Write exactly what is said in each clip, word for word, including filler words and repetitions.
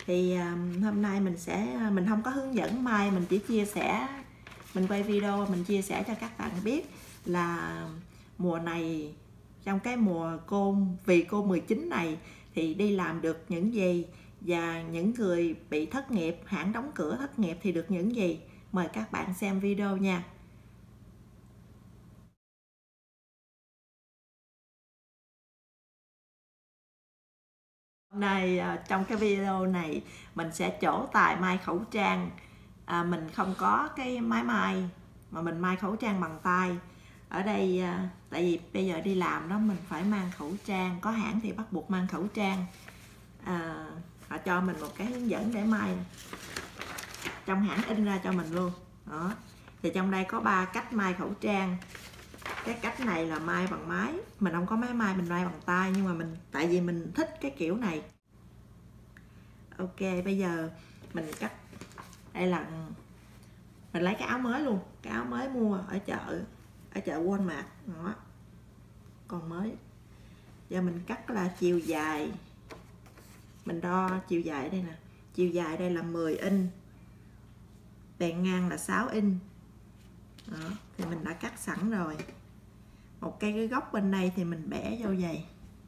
Thì um, hôm nay mình sẽ mình không có hướng dẫn may, mình chỉ chia sẻ, mình quay video mình chia sẻ cho các bạn biết là mùa này, trong cái mùa cô vì cô mười chín này thì đi làm được những gì, và những người bị thất nghiệp, hãng đóng cửa thất nghiệp thì được những gì. Mời các bạn xem video nha. Hôm nay trong cái video này mình sẽ trổ tài may khẩu trang. à, Mình không có cái máy may mà mình may khẩu trang bằng tay. Ở đây tại vì bây giờ đi làm đó, mình phải mang khẩu trang, có hãng thì bắt buộc mang khẩu trang. à, Họ cho mình một cái hướng dẫn để may, trong hãng in ra cho mình luôn đó. Thì trong đây có ba cách may khẩu trang. Cái cách này là may bằng máy, mình không có máy may, mình may bằng tay, nhưng mà mình tại vì mình thích cái kiểu này. Ok, bây giờ mình cắt. Đây là mình lấy cái áo mới luôn, cái áo mới mua ở chợ, ở chợ Walmart đó, còn mới. Giờ mình cắt là chiều dài, mình đo chiều dài đây nè, chiều dài đây là mười inch, bề ngang là sáu inch đó, thì mình đã cắt sẵn rồi. Một cây cái góc bên đây thì mình bẻ vô vậy,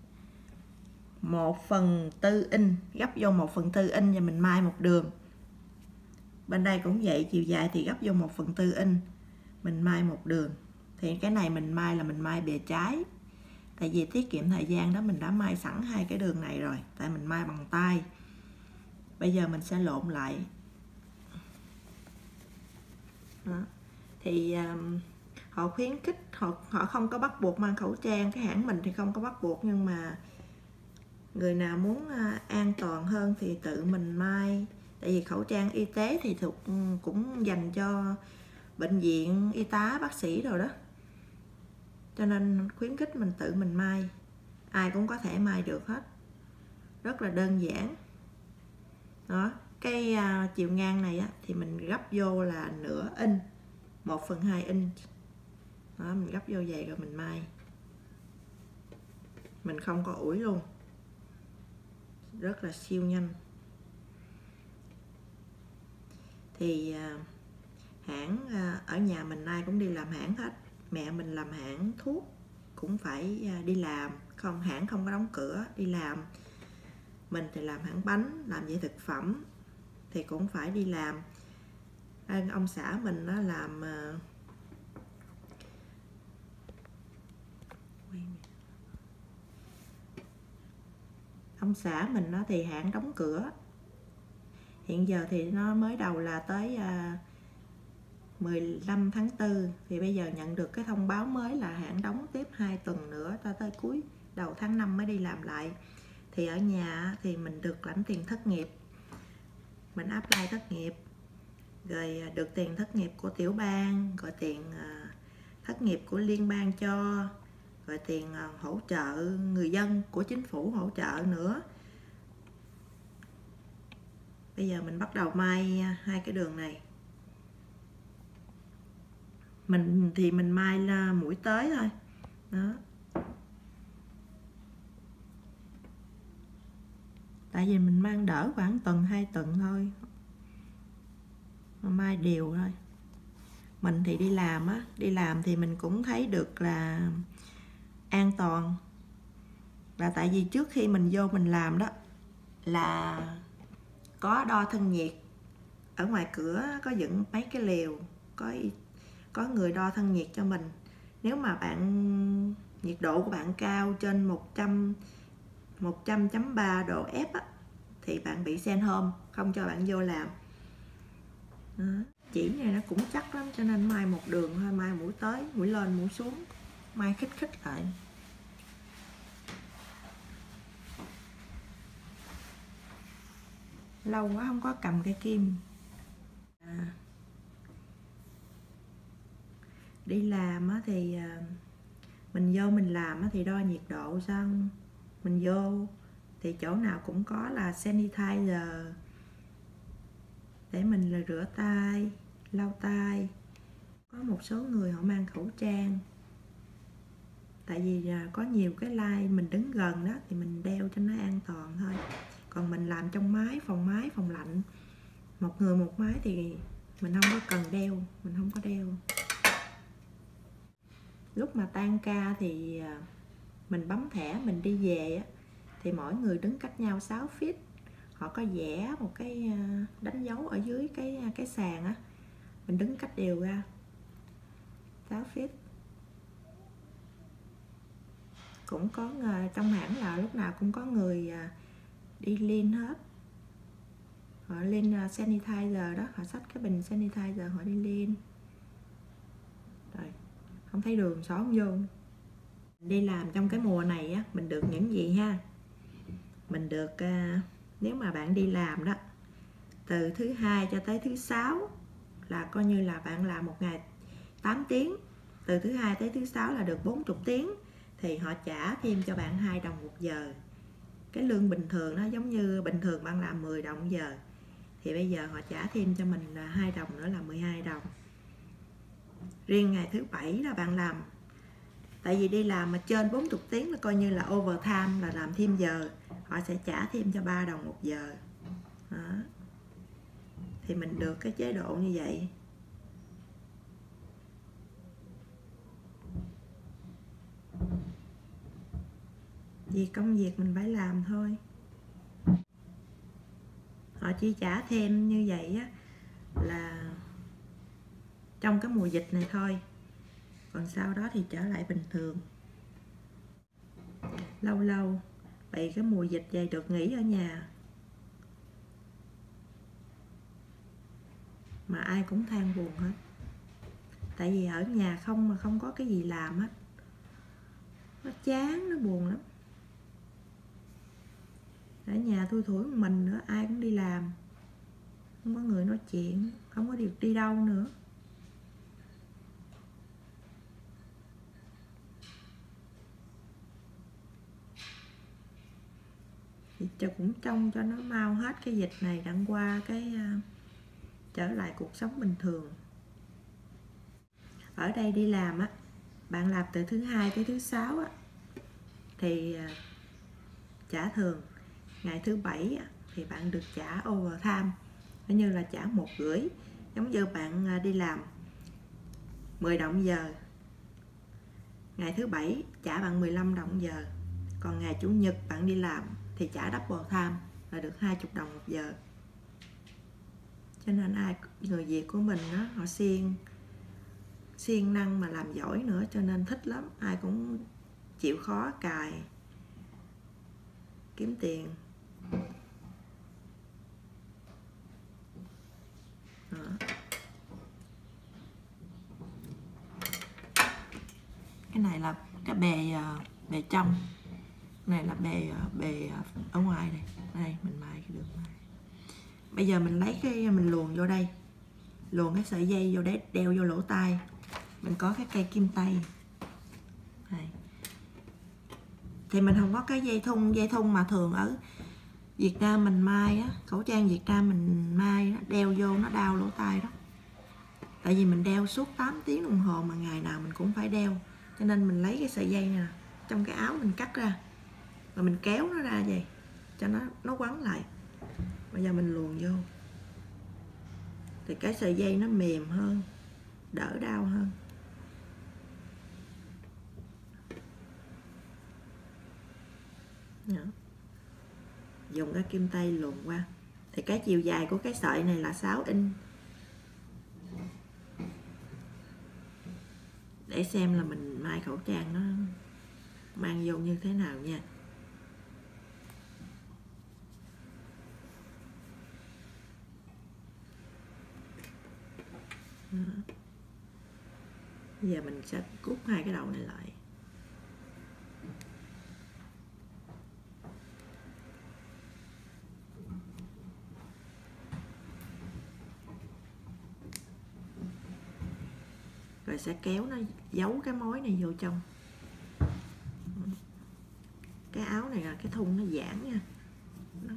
một phần tư inch, gấp vô một phần tư inch, và mình may một đường. Bên đây cũng vậy, chiều dài thì gấp vô một phần tư inch, mình may một đường. Thì cái này mình may là mình may bề trái, tại vì tiết kiệm thời gian đó, mình đã may sẵn hai cái đường này rồi, tại mình may bằng tay. Bây giờ mình sẽ lộn lại đó. Thì um, họ khuyến khích, họ họ không có bắt buộc mang khẩu trang, cái hãng mình thì không có bắt buộc, nhưng mà người nào muốn uh, an toàn hơn thì tự mình may. Tại vì khẩu trang y tế thì thuộc cũng dành cho bệnh viện, y tá, bác sĩ rồi đó, cho nên khuyến khích mình tự mình may. Ai cũng có thể may được hết, rất là đơn giản đó. Cái uh, chiều ngang này á, thì mình gấp vô là nửa inch, một phần hai inch đó, mình gấp vô vậy rồi mình may. Mình không có ủi luôn, rất là siêu nhanh. Thì uh, hãng uh, ở nhà mình ai cũng đi làm hãng hết. Mẹ mình làm hãng thuốc cũng phải uh, đi làm, không hãng không có đóng cửa, đi làm. Mình thì làm hãng bánh, làm về thực phẩm thì cũng phải đi làm. Ông xã mình nó làm uh, ông xã mình nó thì hãng đóng cửa. Hiện giờ thì nó mới đầu là tới uh, mười lăm tháng tư, thì bây giờ nhận được cái thông báo mới là hãng đóng tiếp hai tuần nữa, ta tới cuối đầu tháng năm mới đi làm lại. Thì ở nhà thì mình được lãnh tiền thất nghiệp, mình apply thất nghiệp, rồi được tiền thất nghiệp của tiểu bang, rồi tiền uh, thất nghiệp của liên bang cho, rồi tiền uh, hỗ trợ người dân của chính phủ hỗ trợ nữa. Bây giờ mình bắt đầu may hai cái đường này. Mình thì mình may là mũi tới thôi đó, tại vì mình mang đỡ khoảng tuần hai tuần thôi, may đều thôi. Mình thì đi làm á, đi làm thì mình cũng thấy được là an toàn, là tại vì trước khi mình vô mình làm đó là có đo thân nhiệt, ở ngoài cửa có dựng mấy cái lều, có có người đo thân nhiệt cho mình. Nếu mà bạn nhiệt độ của bạn cao trên một trăm chấm ba độ F á, thì bạn bị send home, không cho bạn vô làm đó. Chỉ này nó cũng chắc lắm, cho nên may một đường thôi, may mũi tới, mũi lên, mũi xuống, may khích khích lại. Lâu quá không có cầm cây kim. à, Đi làm á thì mình vô mình làm á thì đo nhiệt độ xong mình vô thì chỗ nào cũng có là sanitizer để mình là rửa tay, lau tay. Có một số người họ mang khẩu trang, tại vì có nhiều cái line mình đứng gần đó thì mình đeo cho nó an toàn thôi. Còn mình làm trong máy, phòng máy, phòng lạnh, một người một máy thì mình không có cần đeo, mình không có đeo. Lúc mà tan ca thì mình bấm thẻ mình đi về á, thì mỗi người đứng cách nhau sáu feet. Họ có vẽ một cái đánh dấu ở dưới cái cái sàn á, mình đứng cách đều ra sáu feet. Cũng có trong hãng là lúc nào cũng có người đi clean hết. Họ lên sanitizer đó, họ xách cái bình sanitizer họ đi lên. Rồi, không thấy đường xó không vô. Đi làm trong cái mùa này á, mình được những gì ha? Mình được, nếu mà bạn đi làm đó, từ thứ hai cho tới thứ sáu là coi như là bạn làm một ngày tám tiếng. Từ thứ hai tới thứ sáu là được bốn mươi tiếng. Thì họ trả thêm cho bạn hai đồng một giờ. Cái lương bình thường nó giống như bình thường bạn làm mười đồng một giờ, thì bây giờ họ trả thêm cho mình là hai đồng nữa là mười hai đồng. Riêng ngày thứ bảy là bạn làm, tại vì đi làm mà trên bốn mươi tiếng là coi như là overtime, là làm thêm giờ, họ sẽ trả thêm cho ba đồng một giờ. Đó. Thì mình được cái chế độ như vậy. Vì công việc mình phải làm thôi. Họ chỉ trả thêm như vậy á là trong cái mùa dịch này thôi, còn sau đó thì trở lại bình thường. Lâu lâu vì cái mùa dịch vậy được nghỉ ở nhà, mà ai cũng than buồn hết. Tại vì ở nhà không mà không có cái gì làm hết, nó chán, nó buồn lắm. Ở nhà thui thủi một mình nữa, ai cũng đi làm, không có người nói chuyện, không có được đi đâu nữa. Thì cho cũng trông cho nó mau hết cái dịch này, đặng qua cái uh, trở lại cuộc sống bình thường. Ở đây đi làm á, bạn làm từ thứ hai tới thứ sáu á, thì uh, trả thường. Ngày thứ bảy á, thì bạn được trả overtime, nó như là trả một rưỡi, giống như bạn uh, đi làm mười đồng giờ. Ngày thứ bảy trả bạn mười lăm đồng giờ. Còn ngày chủ nhật bạn đi làm thì trả double time, là được hai mươi đồng một giờ. Cho nên ai người Việt của mình đó, họ siêng siêng năng mà làm giỏi nữa, cho nên thích lắm. Ai cũng chịu khó cài kiếm tiền. Đó. Cái này là cái bề bề trong, này là bề bề ở ngoài này. Đây mình mài cái đường này. Bây giờ mình lấy cái mình luồn vô đây, luồn cái sợi dây vô để đeo vô lỗ tai. Mình có cái cây kim tây này. Thì mình không có cái dây thun, dây thun mà thường ở Việt Nam mình may á, khẩu trang Việt Nam mình may á, đeo vô nó đau lỗ tai đó. Tại vì mình đeo suốt tám tiếng đồng hồ mà ngày nào mình cũng phải đeo, cho nên mình lấy cái sợi dây này trong cái áo mình cắt ra, và mình kéo nó ra vậy cho nó nó quấn lại. Bây giờ mình luồn vô thì cái sợi dây nó mềm hơn, đỡ đau hơn. Đó. Dùng cái kim tây luồn qua. Thì cái chiều dài của cái sợi này là sáu inch. Để xem là mình may khẩu trang nó mang vô như thế nào nha. Đó. Bây giờ mình sẽ cút hai cái đầu này lại. Rồi sẽ kéo nó giấu cái mối này vô trong. Cái áo này là cái thun nó giãn nha. Đó.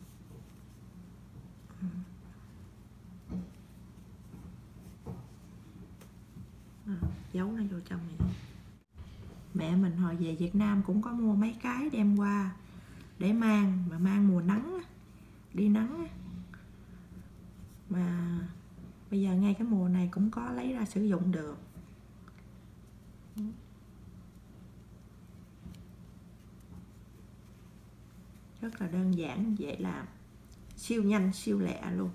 À, giấu nó vô trong này. Mẹ mình hồi về Việt Nam cũng có mua mấy cái đem qua để mang, mà mang mùa nắng đi nắng á. Mà bây giờ ngay cái mùa này cũng có lấy ra sử dụng được. Rất là đơn giản, dễ làm, siêu nhanh siêu lẹ luôn.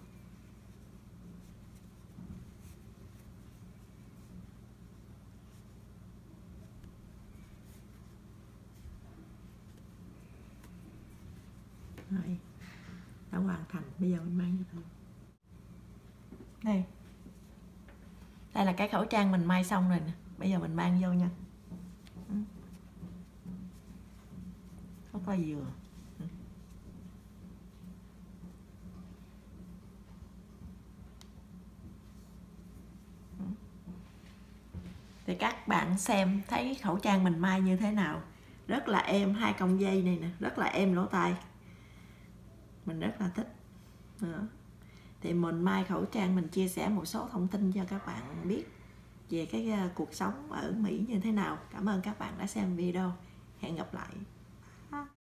Rồi, đã hoàn thành. Bây giờ mình mang cho thử. Đây, đây là cái khẩu trang mình may xong rồi nè. Bây giờ mình mang vô nha. Rất là vừa. Thì các bạn xem thấy khẩu trang mình may như thế nào. Rất là êm, hai cong dây này nè, rất là êm lỗ tai. Mình rất là thích. Đó. Thì mình may khẩu trang, mình chia sẻ một số thông tin cho các bạn biết về cái cuộc sống ở Mỹ như thế nào. Cảm ơn các bạn đã xem video. Hẹn gặp lại.